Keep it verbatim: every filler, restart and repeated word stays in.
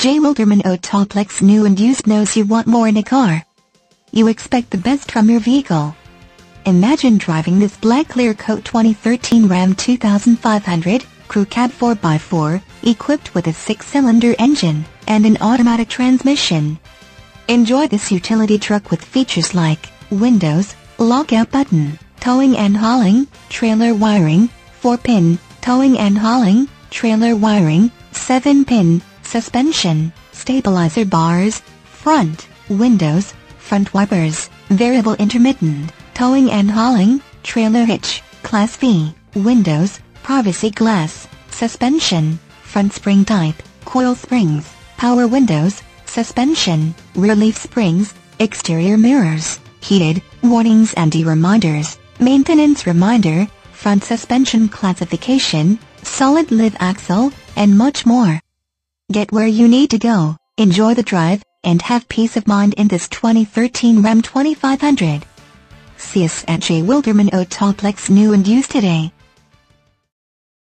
J. Wilderman Autoplex new and used knows you want more in a car. You expect the best from your vehicle. Imagine driving this black clear coat twenty thirteen Ram twenty-five hundred Crew Cab four by four, equipped with a six-cylinder engine and an automatic transmission. Enjoy this utility truck with features like windows, lockout button, towing and hauling, trailer wiring, four pin, towing and hauling, trailer wiring, seven pin, suspension, stabilizer bars, front, windows, front wipers, variable intermittent, towing and hauling, trailer hitch, Class V, windows, privacy glass, suspension, front spring type, coil springs, power windows, suspension, rear leaf springs, exterior mirrors, heated, warnings and reminders, maintenance reminder, front suspension classification, solid live axle, and much more. Get where you need to go, enjoy the drive, and have peace of mind in this twenty thirteen Ram twenty-five hundred. See us at J. Wilderman Autoplex new and used today.